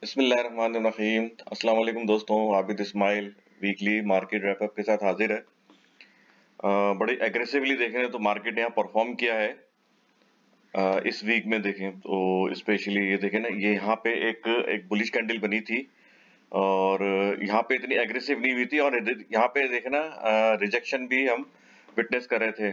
बिस्मिल्लाहिर्रहमानिर्रहीम। अस्सलाम वालेकुम दोस्तों, Abid Ismail weekly market wrap up के साथ हाजिर है। बड़े एग्रेसिवली देखें तो मार्केट यहाँ परफॉर्म किया है। इस वीक में देखें तो स्पेशली ये देखें ना, ये यहाँ पे एक बुलिश कैंडल बनी थी और यहाँ पे इतनी एग्रेसिव नहीं हुई थी और यहाँ पे देखें ना, रिजेक्शन भी हम विटनेस कर रहे थे।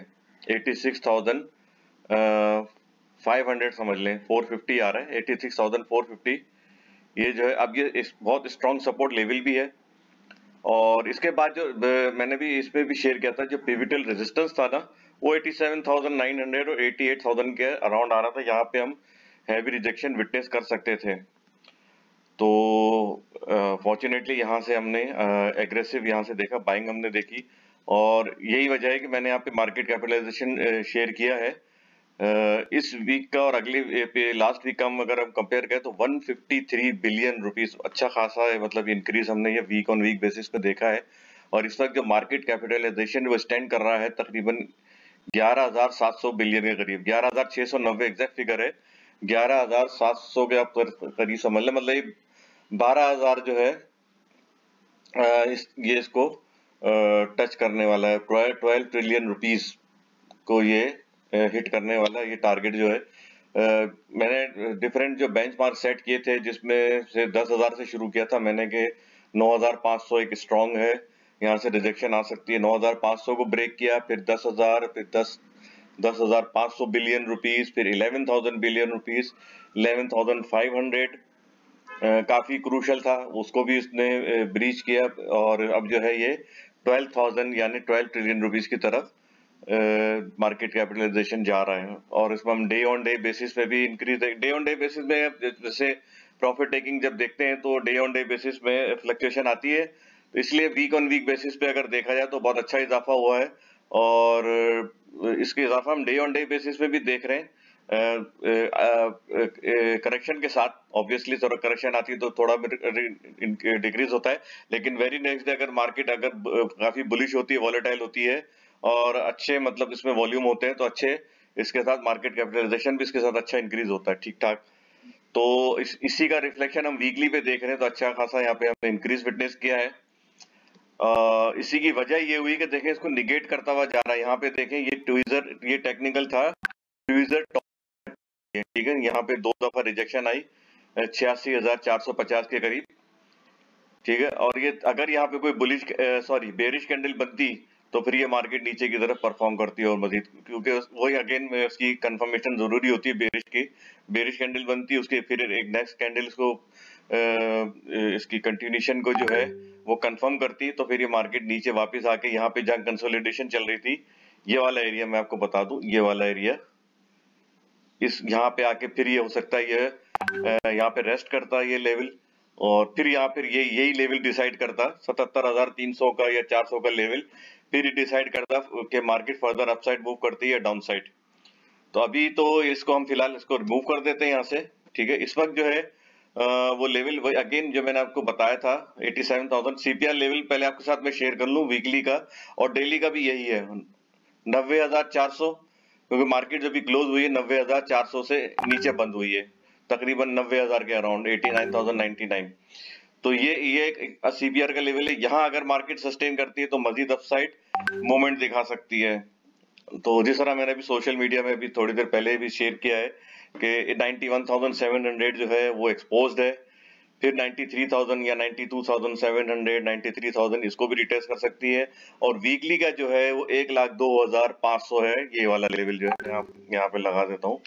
86,500 समझ लें, 450 आ रहा है, 86,450। ये जो है अब ये बहुत स्ट्रॉन्ग सपोर्ट लेवल भी है। और इसके बाद जो मैंने भी इसमें भी शेयर किया था, जो पिविटल रेजिस्टेंस था ना, वो 87,900 और 88,000 के अराउंड आ रहा था। यहाँ पे हम हैवी रिजेक्शन विटनेस कर सकते थे। तो फॉर्चुनेटली यहाँ से हमने एग्रेसिव यहाँ से देखा, बाइंग हमने देखी और यही वजह है कि मैंने यहाँ पे मार्केट कैपिटलाइजेशन शेयर किया है। इस वीक का और अगले लास्ट वीक का हम अगर हम कंपेयर करें तो 153 बिलियन रुपीस अच्छा खासा है। मतलब इंक्रीज हमने ये वीक ऑन वीक बेसिस पे देखा है। और इस वक्त जो मार्केट कैपिटलाइजेशन वो स्टैंड कर रहा है तकरीबन 11,700 बिलियन के करीब, 11,690 एग्जैक्ट फिगर है। 11,700 के आप करीब समझ लें, मतलब ये 12,000 जो है ये इसको टच करने वाला है। 12 ट्रिलियन रुपीस को ये हिट करने वाला ये टारगेट जो है। मैंने डिफरेंट जो बेंचमार्क सेट किए थे, जिसमें से 10,000 से शुरू किया था मैंने कि 9,500 एक स्ट्रॉन्ग है, यहाँ से रिजेक्शन आ सकती है। 9,500 को ब्रेक किया, फिर 10,000, फिर 10,500 बिलियन रुपीस, फिर 11,000 बिलियन रुपीस, 11,500 काफी क्रूशल था, उसको भी इसने ब्रीच किया और अब जो है ये 12,000 यानी 12 ट्रिलियन रुपीस की तरफ मार्केट कैपिटलाइजेशन जा रहा है। और इसमें हम डे ऑन डे बेसिस पे भी increase, day on day basis में जैसे प्रॉफिट टेकिंग जब देखते हैं तो डे ऑन डे बेसिस में फ्लक्चुएशन आती है, तो इसलिए वीक ऑन वीक बेसिस पे अगर देखा जाए तो बहुत अच्छा इजाफा हुआ है। और इसके इजाफा हम डे ऑन डे बेसिस पे भी देख रहे हैं। करेक्शन के साथ ऑब्वियसली थोड़ा करेक्शन आती है तो थोड़ा डिक्रीज होता है, लेकिन वेरी नेक्स्ट डे अगर मार्केट अगर काफी बुलिश होती है, वॉलेटाइल होती है और अच्छे मतलब इसमें वॉल्यूम होते हैं तो अच्छे इसके साथ मार्केट कैपिटलाइजेशन भी इसके साथ अच्छा इंक्रीज होता है ठीक ठाक। तो इसी का रिफ्लेक्शन हम वीकली पे देख रहे हैं, तो अच्छा खासा यहाँ पे हमने इंक्रीज विटनेस किया है। इसी की वजह ये हुई कि देखें इसको निगेट करता हुआ जा रहा है। यहाँ पे देखें ये ट्वीजर, ये टेक्निकल था, ट्वीजर टॉप, ठीक है। यहाँ पे 2 दफा रिजेक्शन आई 86,450 के करीब, ठीक है। और ये अगर यहाँ पे कोई बुलिश बेरिश कैंडल बनती तो फिर ये मार्केट नीचे की तरफ परफॉर्म करती है और मजीद, क्योंकि वही अगेन उसकी कंफर्मेशन जरूरी होती है बेरिश की। बेरिश कैंडल बनती है, उसके फिर एक नेक्स्ट कैंडल इसको इसकी कंटिन्यूशन को जो है वो कंफर्म करती है, तो फिर ये मार्केट नीचे वापस आके यहाँ पे जहां कंसोलिडेशन चल रही थी, ये वाला एरिया मैं आपको बता दूं, ये वाला एरिया, इस यहाँ पे आके फिर ये हो सकता है ये यहाँ पे रेस्ट करता है ये लेवल, और फिर यहाँ फिर ये यही लेवल डिसाइड करता 77,300 का या 400 का लेवल, फिर डिसाइड करता कि मार्केट फर्दर अपसाइड मूव करती है डाउन साइड। तो अभी तो इसको हम फिलहाल इसको रिमूव कर देते हैं यहाँ से, ठीक है। इस वक्त जो है वो लेवल वही अगेन जो मैंने आपको बताया था 87,000 सीपीआर लेवल, पहले आपके साथ मैं शेयर कर लूं वीकली का और डेली का भी यही है 90,400, क्योंकि मार्केट जब भी क्लोज हुई है 90,400 से नीचे बंद हुई है, तकरीबन 90,000 के अराउंड 89,099। तो ये सीपीआर का लेवल है। यहाँ अगर मार्केट सस्टेन करती है तो मजीद अपसाइड मूवमेंट दिखा सकती है। तो जिस तरह मैंने भी सोशल मीडिया में भी थोड़ी देर पहले भी शेयर किया है कि 91,700 जो है वो एक्सपोज्ड है, फिर 93,000 या 92,700, 93,000 इसको भी रिटेस्ट कर सकती है। और वीकली का जो है वो 1,02,500 है, ये वाला लेवल जो है यहाँ पे लगा देता हूँ।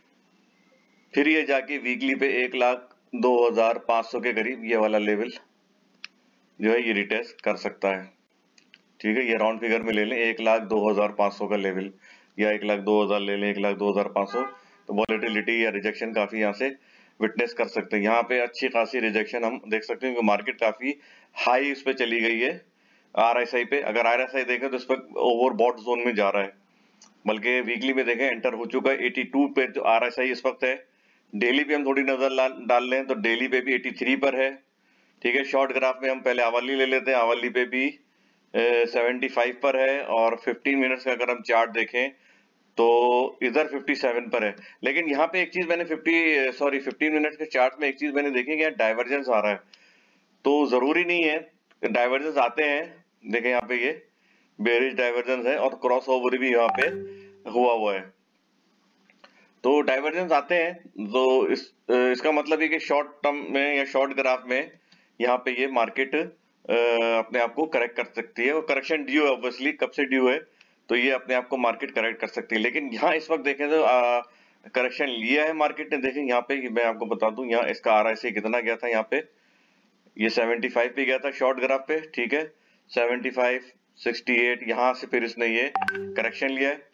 फिर ये जाके वीकली पे 1,02,500 के करीब ये वाला लेवल जो है ये रिटेस्ट कर सकता है, ठीक है। ये राउंड फिगर में ले लें 1,02,500 का लेवल, या 1,02,000 ले लें, 1,02,500। तो वॉलेटिलिटी या रिजेक्शन काफी यहाँ से विटनेस कर सकते हैं। यहाँ पे अच्छी खासी रिजेक्शन हम देख सकते हैं कि मार्केट काफी हाई इस पे चली गई है आरएसआई पे। अगर आरएसआई देखें तो इस पर ओवरबॉट जोन में जा रहा है, बल्कि वीकली में देखें एंटर हो चुका है 82 पे जो आरएसआई इस वक्त है। डेली पे हम थोड़ी नजर डाल लें तो डेली पे भी 83 पर है, ठीक है। शॉर्ट ग्राफ में हम पहले आवली ले लेते हैं, आवली पे भी 75 पर है। और 15 मिनट्स का अगर हम चार्ट देखें तो इधर 57 पर है। लेकिन यहाँ पे एक चीज मैंने 15 मिनट के चार्ट में एक चीज मैंने देखी कि यहाँ डाइवर्जेंस आ रहा है, तो जरूरी नहीं है डाइवर्जेंस आते हैं। देखें यहाँ पे ये बेरिश डाइवर्जेंस है और क्रॉस ओवर भी यहाँ पे हुआ है, तो डाइवर्जेंस आते हैं, तो इसका मतलब है कि शॉर्ट टर्म में या शॉर्ट ग्राफ में यहाँ पे ये मार्केट अपने आप को करेक्ट कर सकती है, और करेक्शन ड्यू है ऑब्वियसली, कब से ड्यू है, तो ये अपने आप को मार्केट करेक्ट कर सकती है। लेकिन यहाँ इस वक्त देखें तो करेक्शन लिया है मार्केट ने। देखें यहाँ पे मैं आपको बता दूं, यहाँ इसका RSI कितना गया था, यहाँ पे ये 75 पे गया था शॉर्ट ग्राफ पे, ठीक है, 75, 68, यहाँ से फिर इसने ये करेक्शन लिया है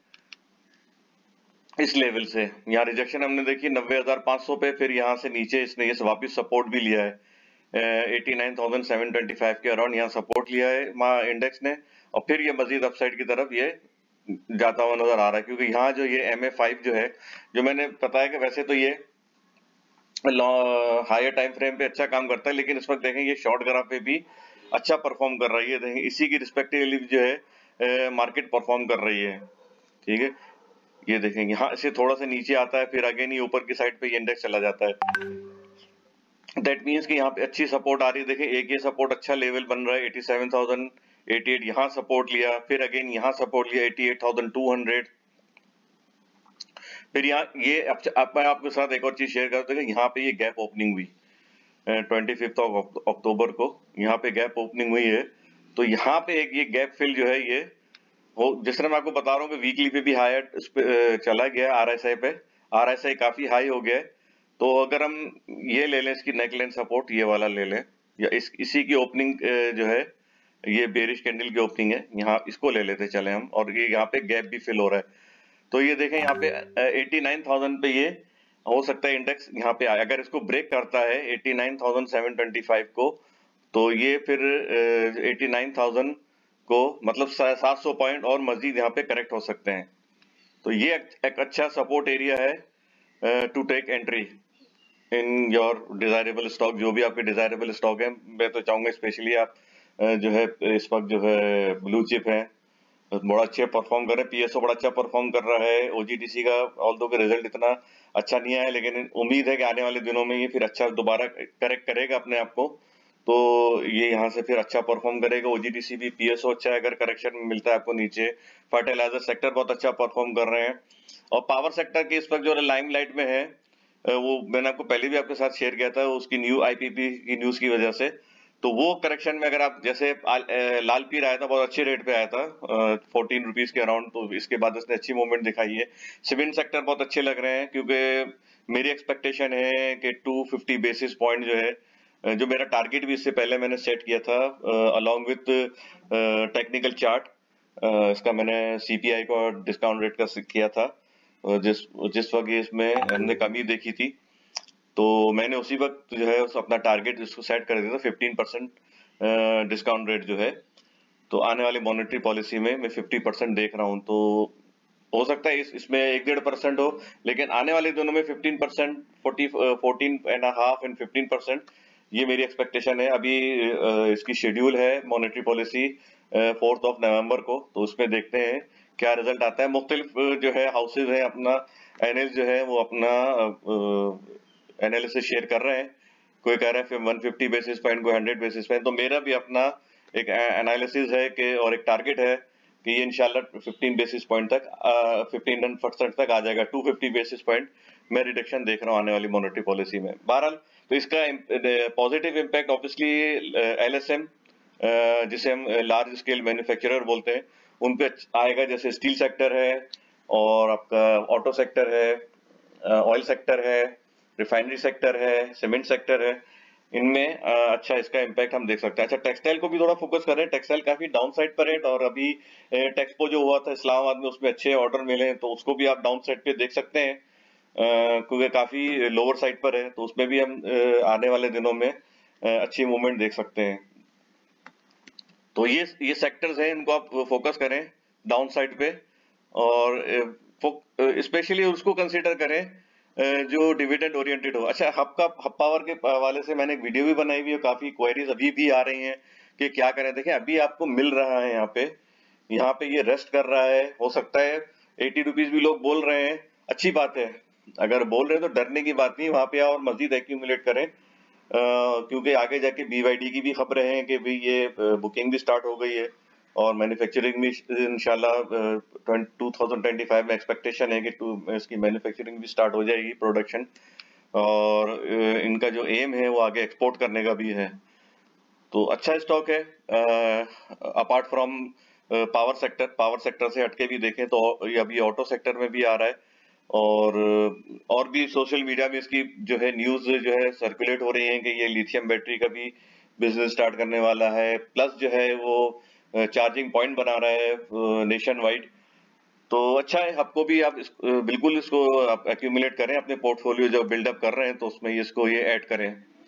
इस लेवल से। यहाँ रिजेक्शन हमने देखी 90,500 पे, फिर यहाँ से नीचे इसने ये वापस सपोर्ट भी लिया है 89,725 के अराउंड, यहाँ सपोर्ट लिया है इंडेक्स ने, और फिर ये मजीद अपसाइड की तरफ ये जाता हुआ नजर आ रहा है। क्योंकि यहाँ जो ये MA5 जो है, जो मैंने बताया कि वैसे तो ये हायर टाइम फ्रेम पे अच्छा काम करता है, लेकिन इस वक्त देखें ये शॉर्ट ग्राफ पे भी अच्छा परफॉर्म कर रही है। देखें इसी की रिस्पेक्टिवली जो है मार्केट परफॉर्म कर रही है, ठीक है। ये देखें यहाँ से थोड़ा सा नीचे आता है, फिर अगेन ये ऊपर की साइड पे ये इंडेक्स चला जाता है। दैट मीन्स कि यहाँ पे अच्छी सपोर्ट आ रही है। देखें एक ये सपोर्ट अच्छा लेवल बन रहा है 87,088, यहाँ सपोर्ट लिया, फिर अगेन यहाँ सपोर्ट लिया 88,200, फिर यहाँ ये अब मैं आपके साथ एक और चीज शेयर करता हूँ। यहाँ पे ये गैप ओपनिंग हुई 25 अक्टूबर को, यहाँ पे गैप ओपनिंग हुई है, तो यहाँ पे एक ये गैप फिल जो है ये हो, जिस तरह मैं आपको बता रहा हूँ कि वीकली पे भी हायर चला गया RSI पे, RSI काफी हाई हो गया है। तो अगर हम ये ले लें, इसकी नेकलाइन सपोर्ट ये वाला ले लें, या इसी की ओपनिंग जो है ये बेरिश कैंडल की ओपनिंग है, यहाँ इसको ले लेते चले हम, और ये यहाँ पे गैप भी फिल हो रहा है। तो ये देखें यहाँ पे 89,000 पे ये हो सकता है इंडेक्स यहाँ पे आए। अगर इसको ब्रेक करता है 89,725 को, तो ये फिर 89,000 को मतलब 700 पॉइंट और मजीद यहाँ पे करेक्ट हो सकते हैं। तो ये एक अच्छा सपोर्ट एरिया है to take entry in your desirable stock. जो भी आपके डिजायरेबल स्टॉक है, मैं तो चाहूंगा स्पेशली आप जो है इस वक्त जो है ब्लू चिप है, बड़ा अच्छे परफॉर्म कर रहे हैं। PSO बड़ा अच्छा परफॉर्म कर रहा है। OGTC का ऑल्दो का रिजल्ट इतना अच्छा नहीं आया, लेकिन उम्मीद है कि आने वाले दिनों में ये फिर अच्छा दोबारा करेक्ट करेगा अपने आप को, तो ये यहाँ से फिर अच्छा परफॉर्म करेगा। OGTC भी, PSO अच्छा है अगर करेक्शन मिलता है आपको नीचे। फर्टिलाइजर सेक्टर बहुत अच्छा परफॉर्म कर रहे हैं, और पावर सेक्टर के इस वक्त जो लाइमलाइट में है, वो मैंने आपको पहले भी आपके साथ शेयर किया था, उसकी न्यू IPP की न्यूज की वजह से। तो वो करेक्शन में अगर आप जैसे लाल पीर आया था, बहुत अच्छे रेट पे आया था 14 रुपीज के अराउंड, तो इसके बाद इसने अच्छी मूवमेंट दिखाई है। सीमेंट सेक्टर बहुत अच्छे लग रहे हैं, क्योंकि मेरी एक्सपेक्टेशन है कि 250 बेसिस पॉइंट जो है, जो मेरा टारगेट भी इससे पहले मैंने सेट किया था अलॉन्ग विथ टेक्निकल चार्ट, इसका मैंने CPI को डिस्काउंट रेट का किया था, जिस वक्त इसमें हमने कमी देखी थी, तो मैंने उसी वक्त जो है अपना टारगेट इसको सेट कर दिया था 15% डिस्काउंट रेट जो है। तो आने वाली मॉनेटरी पॉलिसी में मैं 50% देख रहा हूं, तो हो सकता है इसमें 1-1.5% हो, लेकिन आने वाले दिनों में 15%, 14.5 एंड 15%, ये मेरी एक्सपेक्टेशन है। अभी इसकी शेड्यूल है मॉनेटरी पॉलिसी 4 नवंबर को, तो उसमें देखते हैं क्या रिजल्ट आता है। मुख्तलिफ जो है हाउसेज है, अपना एनालिस्ट जो है वो अपना एनालिसिस शेयर कर रहे हैं। कोई कह रहा है 150 बेसिस पॉइंट, कोई 100 बेसिस पॉइंट। तो मेरा भी अपना एक एनालिसिस है कि, और एक टारगेट है कि ये इंशाल्लाह 15 बेसिस पॉइंट तक 15% तक आ जाएगा। 250 बेसिस पॉइंट मैं रिडक्शन देख रहा हूँ आने वाली मॉनेटरी पॉलिसी में। बहरहाल तो इसका पॉजिटिव इम्पैक्ट ऑब्वियसली LSM, जिसे हम लार्ज स्केल मैन्युफैक्चरर बोलते हैं, उन पे आएगा, जैसे स्टील सेक्टर है, और आपका ऑटो सेक्टर है, ऑयल सेक्टर है, रिफाइनरी सेक्टर है, सीमेंट सेक्टर है, इनमें अच्छा इसका इम्पैक्ट हम देख सकते हैं। अच्छा, टेक्सटाइल को भी थोड़ा फोकस करें। टेक्सटाइल काफी डाउन साइड पर है, और अभी टेक्सपो जो हुआ था इस्लामाबाद में, उसमें अच्छे ऑर्डर मिले हैं, तो उसको भी आप डाउन साइड पे देख सकते हैं, क्योंकि काफी लोअर साइड पर है, तो उसमें भी हम आने वाले दिनों में अच्छी मूवमेंट देख सकते हैं। तो ये सेक्टर्स हैं, इनको आप फोकस करें डाउन साइड पे, और स्पेशली उसको कंसीडर करें जो डिविडेंड ओरिएंटेड हो। अच्छा, हब पावर के हवाले से मैंने एक वीडियो भी बनाई हुई है, काफी क्वेरीज अभी भी आ रही हैं कि क्या करें। देखें, अभी आपको मिल रहा है यहाँ पे ये रेस्ट कर रहा है, हो सकता है 80 रुपीज भी लोग बोल रहे हैं, अच्छी बात है। अगर बोल रहे हैं तो डरने की बात नहीं, वहां पे आओ और मजीद एक्यूमुलेट करें, क्योंकि आगे जाके BYD की भी खबरें हैं कि भाई ये बुकिंग भी स्टार्ट हो गई है और मैन्युफैक्चरिंग भी इंशाल्लाह 2025 में एक्सपेक्टेशन है कि इसकी मैन्युफैक्चरिंग भी स्टार्ट हो जाएगी, प्रोडक्शन। और इनका जो एम है वो आगे एक्सपोर्ट करने का भी है। तो अच्छा स्टॉक है। अपार्ट फ्रॉम पावर सेक्टर से हटके भी देखें तो ये अभी ऑटो सेक्टर में भी आ रहा है, और भी सोशल मीडिया में इसकी जो है न्यूज जो है सर्कुलेट हो रही है कि ये लिथियम बैटरी का भी बिजनेस स्टार्ट करने वाला है, प्लस जो है वो चार्जिंग पॉइंट बना रहा है नेशन वाइड। तो अच्छा है, आपको भी आप बिल्कुल इसको आप एक्यूमुलेट करें, अपने पोर्टफोलियो जो बिल्डअप कर रहे हैं तो उसमें इसको ये ऐड करें।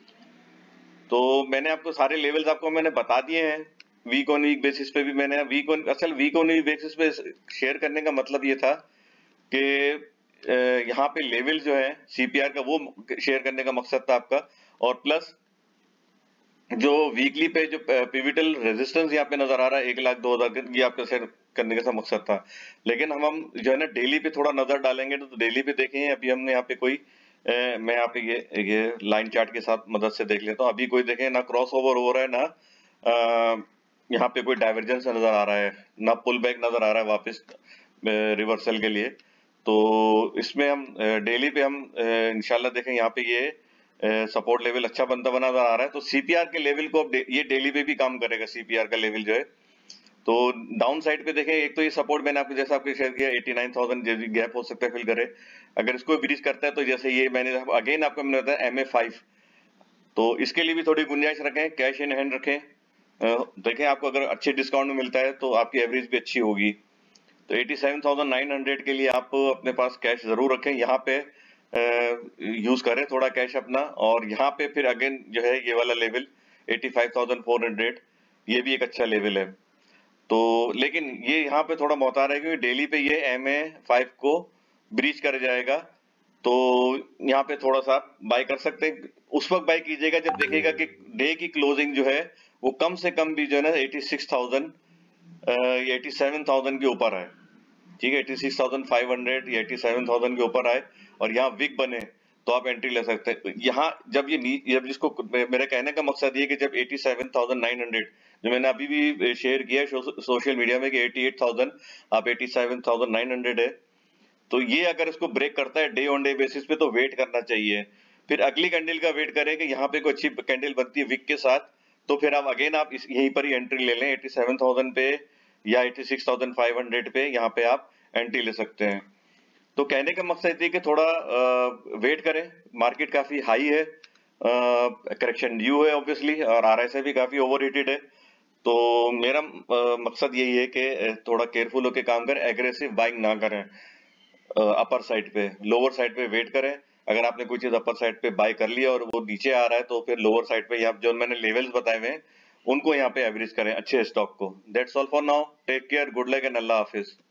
तो मैंने आपको सारे लेवल्स आपको मैंने बता दिए हैं। वीक ऑन वीक बेसिस पे भी मैंने वीक ऑन वीक बेसिस पे शेयर करने का मतलब ये था कि यहाँ पे लेवल जो है CPR का वो शेयर करने का मकसद था आपका, और प्लस जो वीकली पे जो पिविटल रेजिस्टेंस यहाँ पे नजर आ रहा है 1,02,000 ये आपका शेयर करने का मकसद था। लेकिन हम जो है ना डेली पे थोड़ा नजर डालेंगे तो डेली पे देखें, अभी हमने यहाँ पे कोई मैं यहाँ पे ये लाइन चार्ट के साथ मदद से देख लेता हूँ। अभी कोई देखें ना क्रॉस ओवर हो रहा है, ना यहाँ पे कोई डाइवर्जेंस नजर आ रहा है, ना पुल बैक नजर आ रहा है वापस रिवर्सल के लिए। तो इसमें हम डेली पे हम इंशाल्लाह देखें यहाँ पे ये सपोर्ट लेवल अच्छा बनता बना आ रहा है। तो CPR के लेवल को अब ये डेली पे भी काम करेगा, CPR का लेवल जो है। तो डाउन साइड पे देखें, एक तो ये सपोर्ट मैंने आपको जैसा आपको शेयर किया 89,000 जैसी गैप हो सकता है फिल करे, अगर इसको ब्रीच करता है तो जैसे ये मैंने अगेन आपको मैंने बताया MA5, तो इसके लिए भी थोड़ी गुंजाइश रखें, कैश इन हैंड रखें। देखें आपको अगर अच्छे डिस्काउंट में मिलता है तो आपकी एवरेज भी अच्छी होगी। तो 87,900 के लिए आप अपने पास कैश जरूर रखें, यहाँ पे यूज करें थोड़ा कैश अपना, और यहाँ पे फिर अगेन जो है ये वाला लेवल 85,400 ये भी एक अच्छा लेवल है। तो लेकिन ये यहाँ पे थोड़ा मोहतार है क्योंकि डेली पे ये MA5 को ब्रीच कर जाएगा, तो यहाँ पे थोड़ा सा बाय कर सकते हैं। उस वक्त बाय कीजिएगा जब देखिएगा कि डे की क्लोजिंग जो है वो कम से कम भी जो है ना 86,000 या 87,000 के ऊपर है, ठीक है, 86,500 या 87,000 के ऊपर आए और यहाँ विक बने तो आप एंट्री ले सकते हैं। यहाँ जब जब जिसको मेरे कहने का मकसद ये कि जब 87,900 जो मैंने अभी भी शेयर किया है सोशल मीडिया में कि 88,000 आप 87,900 है, तो ये अगर इसको ब्रेक करता है डे ऑन डे बेसिस पे तो वेट करना चाहिए। फिर अगली कैंडल का वेट करें कि यहाँ पे कोई अच्छी कैंडल बनती है विक के साथ, तो फिर आप अगेन आप यहीं पर ही एंट्री ले लें 87,000 पे या 86,500 पे, यहाँ पे आप एंट्री ले सकते हैं। तो कहने का मकसद ये कि थोड़ा वेट करें, मार्केट काफी हाई है, करेक्शन ड्यू है ऑब्वियसली, और RSI भी काफी ओवरहीटेड है। तो मेरा मकसद यही है कि थोड़ा केयरफुल होकर काम करें, एग्रेसिव बाइंग ना करें अपर साइड पे, लोअर साइड पे वेट करें। अगर आपने कोई चीज अपर साइड पे बाय कर लिया और वो नीचे आ रहा है तो फिर लोअर साइड पे यहाँ जो मैंने लेवल्स बताए हुए हैं उनको यहाँ पे एवरेज करें अच्छे स्टॉक को। That's all for now, take care, good luck and अल्लाह हाफिज।